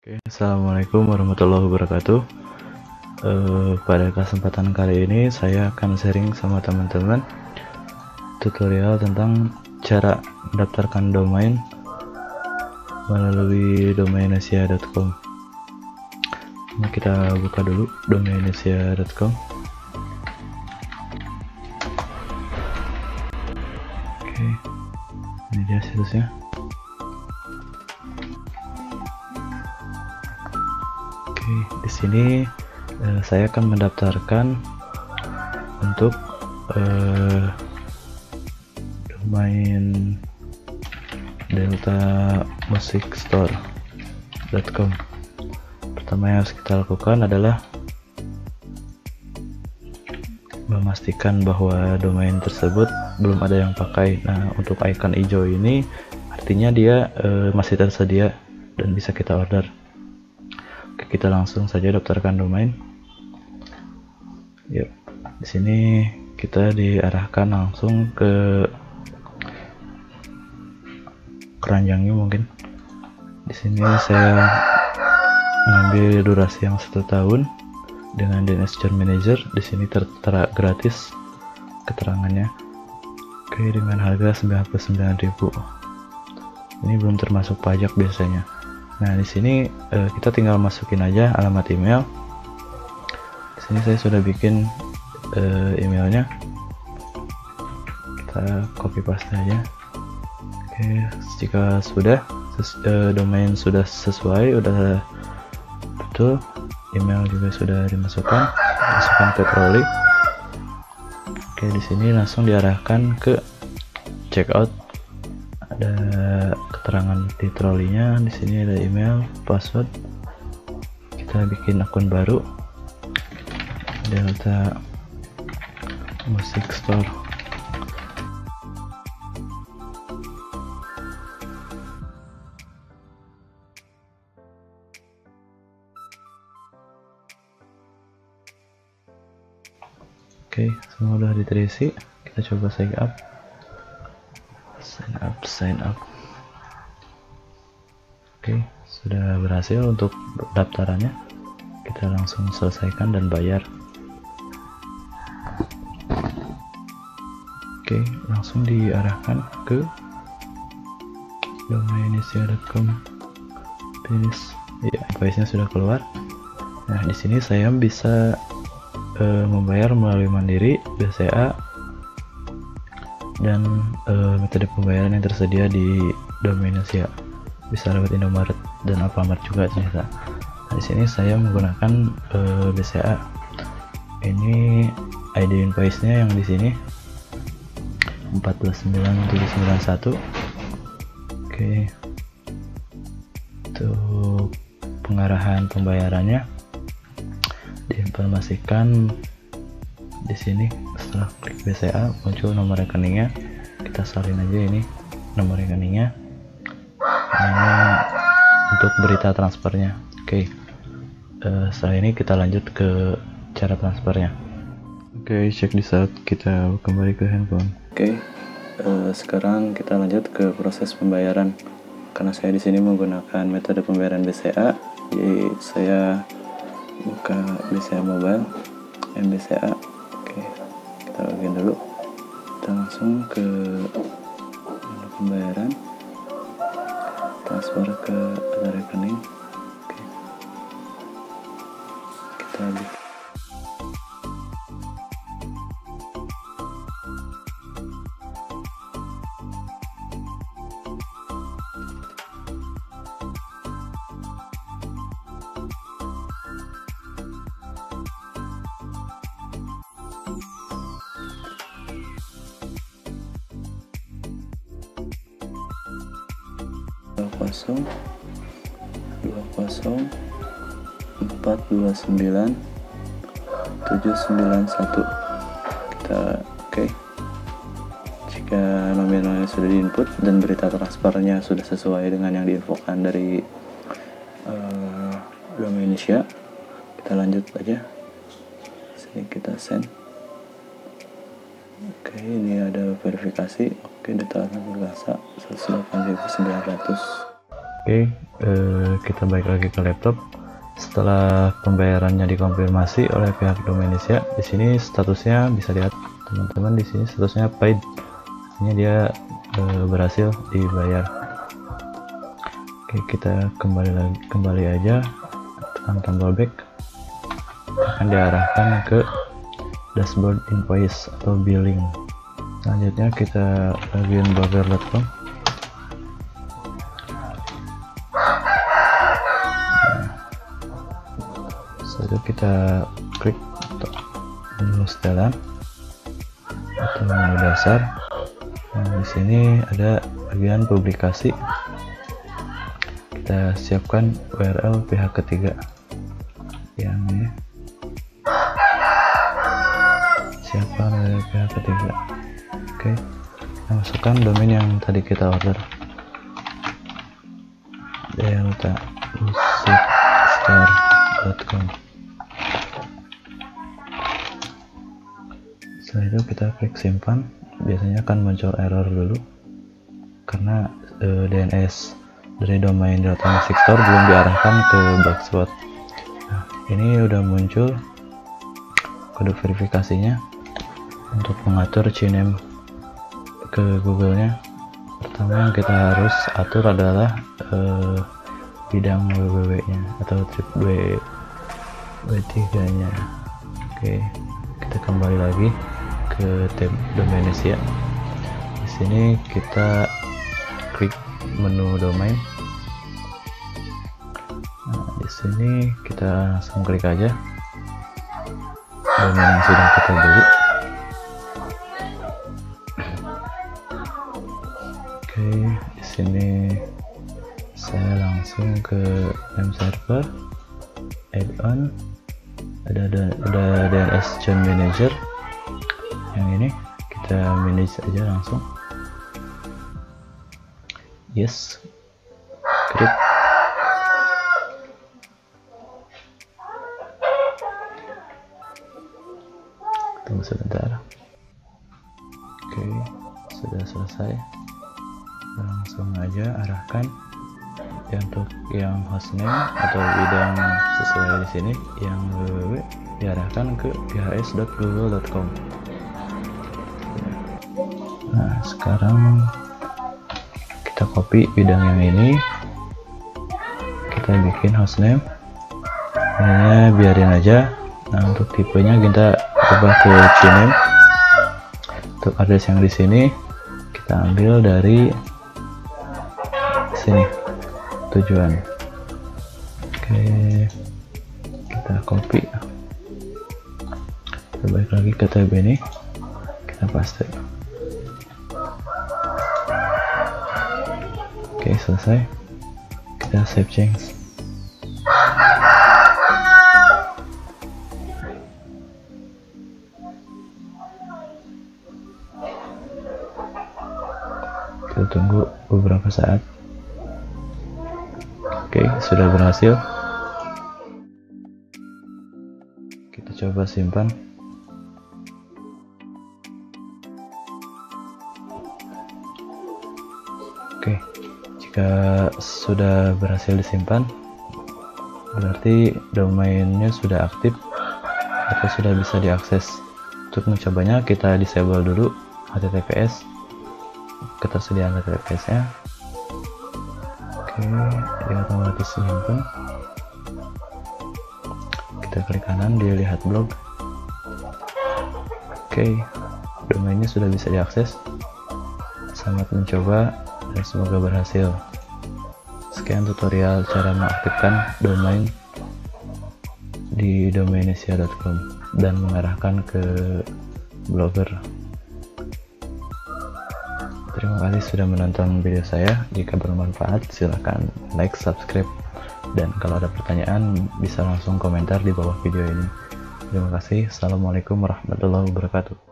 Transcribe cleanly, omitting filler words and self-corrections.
Assalamualaikum warahmatullahi wabarakatuh. Pada kesempatan kali ini saya akan sharing sama teman-teman tutorial tentang cara mendaftarkan domain melalui domainesia.com. Nah, kita buka dulu domainesia.com. Oke, ini dia situsnya. Di sini saya akan mendaftarkan untuk domain deltamusicstore.com. Pertama yang harus kita lakukan adalah memastikan bahwa domain tersebut belum ada yang pakai. Nah, untuk icon hijau ini artinya dia masih tersedia dan bisa kita order. Kita langsung saja daftarkan domain. Yuk, di sini kita diarahkan langsung ke keranjangnya mungkin. Di sini saya mengambil durasi yang 1 tahun dengan DNS Job Manager. Di sini tertera gratis keterangannya. Oke, dengan harga 99.000. Ini belum termasuk pajak biasanya. Nah, di sini kita tinggal masukin aja alamat email. Di sini saya sudah bikin emailnya. Kita copy paste aja. Oke, jika sudah domain sudah sesuai, udah betul, email juga sudah dimasukkan, masukkan ke trolley. Oke, di sini langsung diarahkan ke checkout. Ada keterangan di trolley-nya. Di sini ada email, password. Kita bikin akun baru, Delta Music Store. Oke, semua udah diterisi. Kita coba sign up. Sign up. Oke, sudah berhasil untuk pendaftarannya. Kita langsung selesaikan dan bayar. Oke, langsung diarahkan ke domainesia.com. Finish. Ya, invoice-nya sudah keluar. Nah, di sini saya bisa membayar melalui Mandiri, BCA, dan metode pembayaran yang tersedia di Domainesia. Bisa lewat Indomaret dan Alfamart juga ternyata. Nah, di sini saya menggunakan BCA. Ini ID invoice-nya yang di sini 149791. Oke. Untuk pengarahan pembayarannya diinformasikan di sini. Setelah klik BCA muncul nomor rekeningnya, kita salin aja ini nomor rekeningnya. Ini untuk berita transfernya. Oke, setelah ini kita lanjut ke cara transfernya. Oke, cek di saat kita kembali ke handphone. Oke, sekarang kita lanjut ke proses pembayaran. Karena saya di sini menggunakan metode pembayaran BCA, jadi saya buka BCA Mobile, MBCA. Oke, kita login dulu. Kita langsung ke menu pembayaran, transfer ke data rekening. Oke, kita bikin. Kosong 429 791. Kita oke. Jika nominalnya sudah diinput dan berita transfernya sudah sesuai dengan yang diinfokan dari Domainesia, kita lanjut aja. Sini kita send. Oke, ini ada verifikasi. Oke, data berkasa 108.900. Oke, kita balik lagi ke laptop. Setelah pembayarannya dikonfirmasi oleh pihak Domainisia, di sini statusnya bisa lihat teman-teman, di sini statusnya paid, artinya dia berhasil dibayar. Oke, kita kembali aja, tekan tombol back, akan diarahkan ke dashboard invoice atau billing. Selanjutnya kita login blogger.com. Setelah kita klik untuk menu setelan atau menu dasar. Nah, di sini ada bagian publikasi. Kita siapkan URL pihak ketiga yang ini. Siapkan URL pihak ketiga. Oke, kita masukkan domain yang tadi kita order, deltamusicstar.com. Setelah itu kita klik simpan. Biasanya akan muncul error dulu karena DNS dari domain Delta Music Store belum diarahkan ke Blogspot. Nah, ini udah muncul kode verifikasinya untuk mengatur CNAME ke Google-nya. Pertama yang kita harus atur adalah bidang www-nya atau trip W3-nya. Oke, kita kembali lagi ke tab Domainisia. Di sini kita klik menu domain. Nah, di sini kita langsung klik aja domain yang sudah kita beli. Oke, di sini saya langsung ke name server, add-on, ada DNS John Manager. Yang ini kita manage aja langsung. Yes, klik. Tunggu sebentar. Oke, sudah selesai. Langsung aja arahkan ya untuk yang hostname atau bidang sesuai di sini, yang www diarahkan ke phs.google.com. Nah, sekarang kita copy bidang yang ini, kita bikin hostname, ini biarin aja. Nah, untuk tipenya kita ubah ke CNAME. Untuk address yang di sini kita ambil dari sini, tujuan. Oke, kita copy, kita balik lagi ke tab ini, kita paste. Oke, selesai. Kita save change. Kita tunggu beberapa saat. Oke, sudah berhasil. Kita coba simpan. Oke, jika sudah berhasil disimpan, berarti domainnya sudah aktif atau sudah bisa diakses. Untuk mencobanya, kita disable dulu HTTPS, ketersediaan HTTPS-nya. Oke, dia otomatis simpan. Kita klik kanan, dia lihat blog. Oke, domainnya sudah bisa diakses. Selamat mencoba dan semoga berhasil. Sekian tutorial cara mengaktifkan domain di domainisia.com dan mengarahkan ke Blogger. Terima kasih sudah menonton video saya. Jika bermanfaat silahkan like, subscribe, dan kalau ada pertanyaan bisa langsung komentar di bawah video ini. Terima kasih. Assalamualaikum warahmatullahi wabarakatuh.